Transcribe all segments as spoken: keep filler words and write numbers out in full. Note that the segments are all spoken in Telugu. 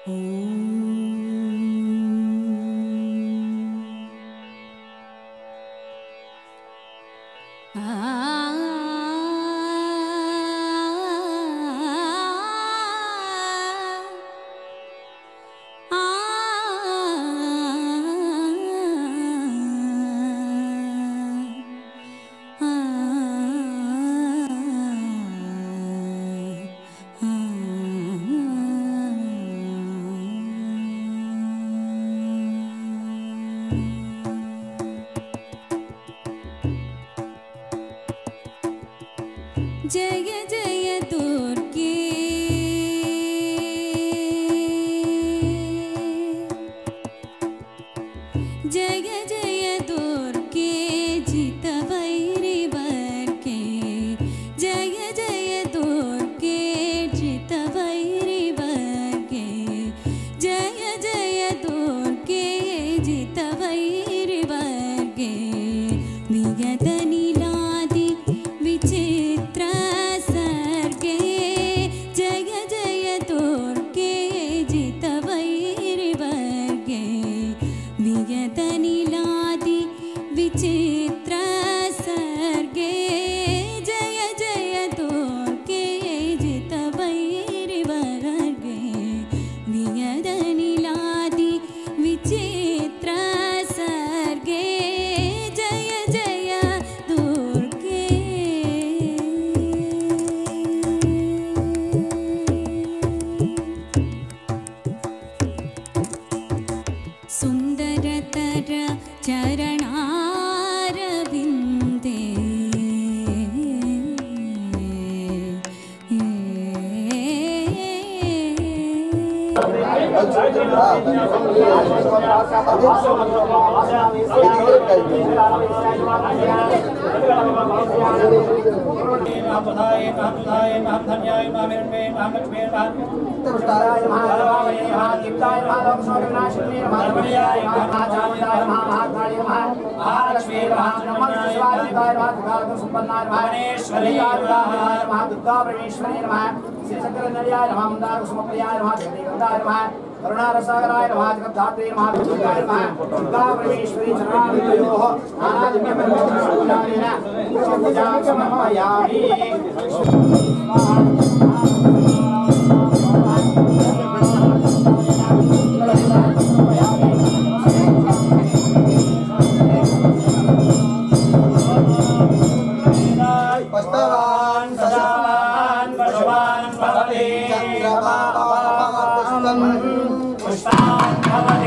जय जय दुर्गे जय जय दुर्गे जित वैरी वर्गे जय जय दुर्गे जित वैरी वर्गे जय जय दुर्गे जित वैरी वर्गे नियत नीलादि विचित्र सर्गे जय जय दुर्गे जित वैरी वर्गे नियत नीलादि विचित्र सर्गे जय जय दुर्गे जित वैरी वर्गे नियत नीलादि विचित्र सर्गे जय जय दुर्गे सुंदरतर चरणारविंदे करुणारसागराय नमः जगद्धात्रे नमः विष्णुदाय नमः दुर्गा परमेश्वरी चरणारविन्दयोः नानादिव्यमन्त्रपूजानेन पूजां समर्पयामि। पुष्पवान् सदावान् पशुवान् भवति पुष्पान् भवति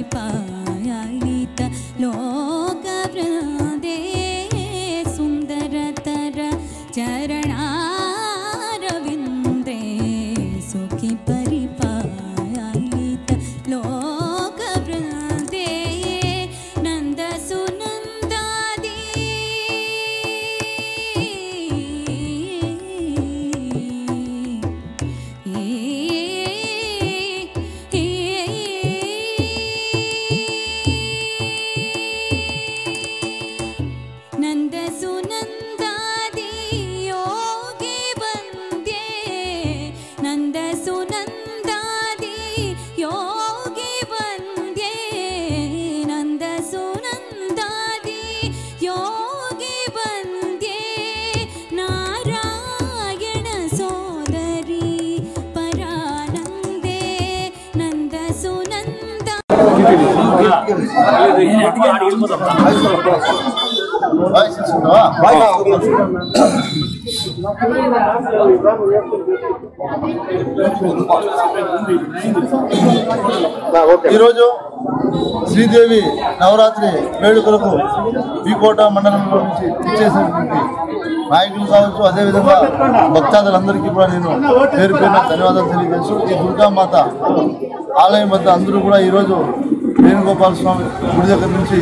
परिपालित लोकवृन्दे सुन्दरतर चरणारविन्दे सुखी परिपालित लोकवृन्दे नन्दसुनन्दादि नन्दसुनन्दादि योगी वन्द्ये नन्दसुनन्दादि योगी वन्द्ये नन्दसुनन्दादि योगी वन्द्ये नारायण सोदरी परानन्दे नन्दसुनन्दा ఈరోజు శ్రీదేవి నవరాత్రి వేడుకలకు బీకోట మండలంలో నుంచి ఇచ్చేసినటువంటి నాయకులు కావచ్చు, అదేవిధంగా భక్తాదులందరికీ కూడా నేను పేరు పేరున ధన్యవాదాలు తెలియజేస్తూ ఈ దుర్గామాత ఆలయం వద్ద అందరూ కూడా ఈరోజు వేణుగోపాల స్వామి గుడి దగ్గర నుంచి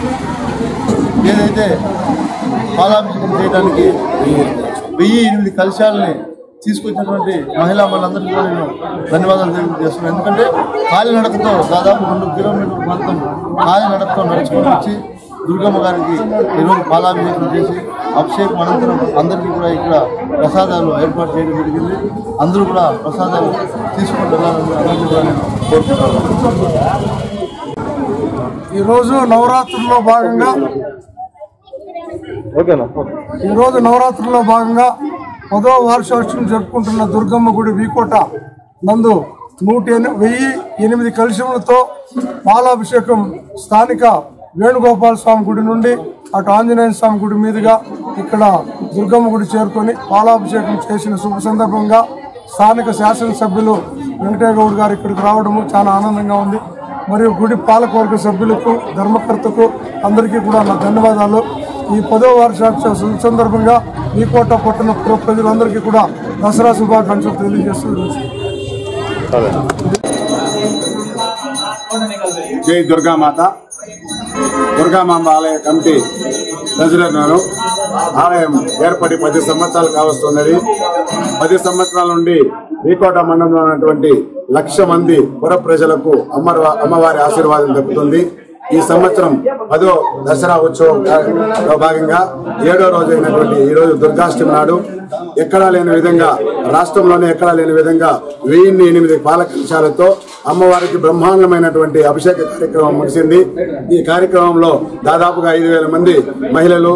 ఏదైతే పాలాభిషేకం చేయడానికి వెయ్యి ఎనిమిది కలశాలని తీసుకొచ్చినటువంటి మహిళా మనందరికీ కూడా నేను ధన్యవాదాలు తెలియజేస్తున్నాను. ఎందుకంటే కాలినడకతో దాదాపు రెండు కిలోమీటర్ల ప్రాంతం కాలినడకతో నడుచుకొని వచ్చి దుర్గమ్మ గారికి ఈరోజు పాలాభిషేకం చేసి అభిషేకం అనంతరం అందరికీ కూడా ఇక్కడ ప్రసాదాలు ఏర్పాటు చేయడం జరిగింది. అందరూ కూడా ప్రసాదాలు తీసుకుని వెళ్ళాలని అందరికీ కూడా నేను కోరుకుంటున్నాను. ఈరోజు నవరాత్రుల్లో భాగంగా ఈరోజు నవరాత్రుల్లో భాగంగా పదో వార్షికోత్సవం జరుపుకుంటున్న దుర్గమ్మ గుడి వీకోట నందు నూట వెయ్యి ఎనిమిది కలశములతో పాలాభిషేకం స్థానిక వేణుగోపాల స్వామి గుడి నుండి అటు ఆంజనేయ స్వామి గుడి మీదుగా ఇక్కడ దుర్గమ్మ గుడి చేరుకొని పాలాభిషేకం చేసిన శుభ సందర్భంగా స్థానిక శాసనసభ్యులు వెంకటేగౌడ్ గారు ఇక్కడికి రావడము చాలా ఆనందంగా ఉంది. మరియు గుడి పాలకవర్గ సభ్యులకు, ధర్మకర్తకు అందరికీ కూడా నా ధన్యవాదాలు. ఈ పదో వార్షికోత్సవ సందర్భంగా వీకోట పట్టణ ప్రజలందరికీ కూడా దసరా శుభాకాంక్షలు తెలియజేస్తూ జై దుర్గామాత. దుర్గామాంబ ఆలయ కమిటీ ప్రెసిడెంట్ను. ఆలయం ఏర్పడి పది సంవత్సరాలు కావస్తున్నది. పది సంవత్సరాల నుండి వీకోట మండలంలో ఉన్నటువంటి లక్ష మంది పుర ప్రజలకు అమ్మవారి అమ్మవారి ఆశీర్వాదం దక్కుతుంది. ఈ సంవత్సరం పదో దసరా ఉత్సవంలో భాగంగా ఏడో రోజు అయినటువంటి ఈ రోజు దుర్గాష్టమి నాడు ఎక్కడా లేని విధంగా, రాష్ట్రంలోనే ఎక్కడా లేని విధంగా వెయ్యి ఎనిమిది పాలకలశాలతో అమ్మవారికి బ్రహ్మాండమైనటువంటి అభిషేక కార్యక్రమం ముగిసింది. ఈ కార్యక్రమంలో దాదాపుగా ఐదు వేల మంది మహిళలు,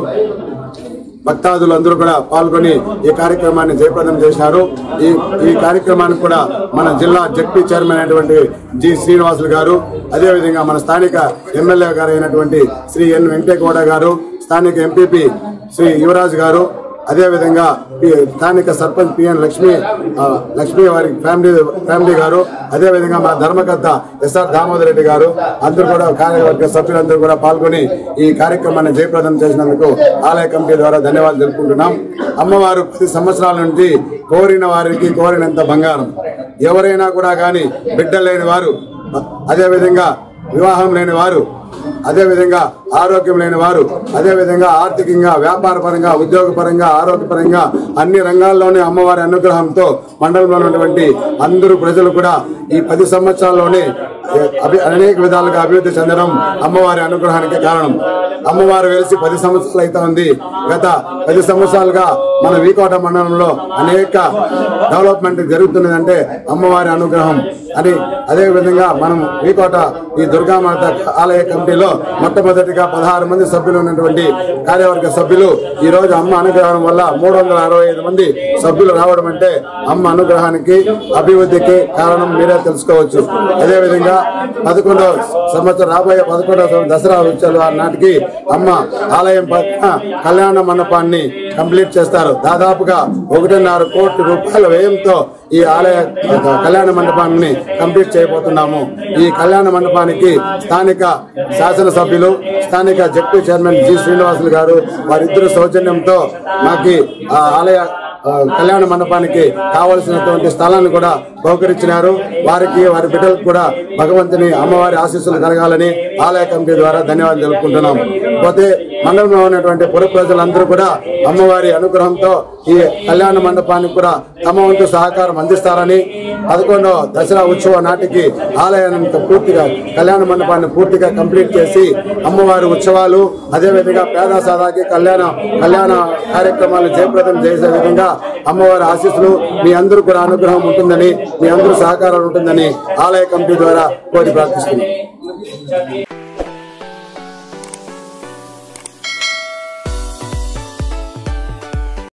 భక్తాదులు అందరూ కూడా పాల్గొని ఈ కార్యక్రమాన్ని జయప్రదం చేశారు. ఈ ఈ కార్యక్రమానికి కూడా మన జిల్లా జడ్పీ చైర్మన్ అయినటువంటి జి శ్రీనివాసులు గారు, అదేవిధంగా మన స్థానిక ఎమ్మెల్యే గారు అయినటువంటి శ్రీ ఎన్ వెంకటేగౌడ గారు, స్థానిక ఎంపీపీ శ్రీ యువరాజ్ గారు, అదేవిధంగా స్థానిక సర్పంచ్ పిఎన్ లక్ష్మి లక్ష్మి వారి ఫ్యామిలీ ఫ్యామిలీ గారు, అదేవిధంగా మన ధర్మకర్త ఎస్ఆర్ దామోదర్ రెడ్డి గారు అందరూ కూడా కార్యవర్గ సభ్యులందరూ కూడా పాల్గొని ఈ కార్యక్రమాన్ని జయప్రదం చేసినందుకు ఆలయ కమిటీ ద్వారా ధన్యవాదాలు తెలుపుకుంటున్నాం. అమ్మవారు పది సంవత్సరాల నుంచి కోరిన వారికి కోరినంత బంగారం. ఎవరైనా కూడా కానీ బిడ్డలు లేని వారు, అదేవిధంగా వివాహం లేని వారు, అదేవిధంగా ఆరోగ్యం లేని వారు, అదేవిధంగా ఆర్థికంగా, వ్యాపార పరంగా, ఉద్యోగపరంగా, ఆరోగ్యపరంగా అన్ని రంగాల్లోనే అమ్మవారి అనుగ్రహంతో మండలంలో ఉన్నటువంటి అందరూ ప్రజలు కూడా ఈ పది సంవత్సరాల్లోనే అనేక విధాలుగా అభివృద్ధి చెందడం అమ్మవారి అనుగ్రహానికి కారణం. అమ్మవారు వెలిసి పది సంవత్సరాలు అయితే ఉంది. గత పది సంవత్సరాలుగా మన వీకోట మండలంలో అనేక డెవలప్మెంట్ జరుగుతున్నదంటే అమ్మవారి అనుగ్రహం అని. అదేవిధంగా మనం వీకోట ఈ దుర్గామాత ఆలయ కమిటీలో మొట్టమొదటిగా పదహారు మంది సభ్యులు ఉన్నటువంటి కార్యవర్గ సభ్యులు ఈ రోజు అమ్మ అనుగ్రహం వల్ల మూడు వందల అరవై ఐదు మంది సభ్యులు రావడం అంటే అమ్మ అనుగ్రహానికి, అభివృద్ధికి కారణం మీరే తెలుసుకోవచ్చు. అదేవిధంగా పదకొండవ సంవత్సరం రాబోయే పదకొండవ దసరా ఉత్సవాల నాటికి అమ్మ ఆలయం పక్కన కళ్యాణ మండపాన్ని కంప్లీట్ చేస్తారు. దాదాపుగా ఒకటిన్నర కోటి రూపాయల వ్యయంతో ఈ ఆలయ కళ్యాణ మండపాన్ని కంప్లీట్ చేయబోతున్నాము. ఈ కళ్యాణ మండపానికి స్థానిక శాసనసభ్యులు, స్థానిక జడ్పీ చైర్మన్ జి శ్రీనివాసులు గారు వారిద్దరు సౌజన్యంతో మాకి ఆలయ కళ్యాణ మండపానికి కావలసినటువంటి స్థలాన్ని కూడా బహుకరించినారు. వారికి వారి బిడ్డలకు కూడా భగవంతుని అమ్మవారి ఆశీస్సులు కలగాలని ఆలయ కమిటీ ద్వారా ధన్యవాదాలు తెలుపుకుంటున్నాం. పోతే మండలంలో ఉన్నటువంటి పుర ప్రజలందరూ కూడా అమ్మవారి అనుగ్రహంతో ఈ కళ్యాణ మండపానికి కూడా తమ వంతు సహకారం అందిస్తారని, పదకొండవ దసరా ఉత్సవ నాటికి ఆలయాన్ని పూర్తిగా కళ్యాణ మండపాన్ని పూర్తిగా కంప్లీట్ చేసి అమ్మవారి ఉత్సవాలు అదేవిధంగా పేద సాదాకి కళ్యాణ కళ్యాణ కార్యక్రమాలు జయప్రదం చేసే విధంగా అమ్మవారి ఆశీస్సులు మీ అందరూ కూడా అనుగ్రహం ఉంటుందని, మీ అందరూ సహకారం ఉంటుందని ఆలయ కమిటీ ద్వారా కోరి ప్రార్థిస్తున్నాం.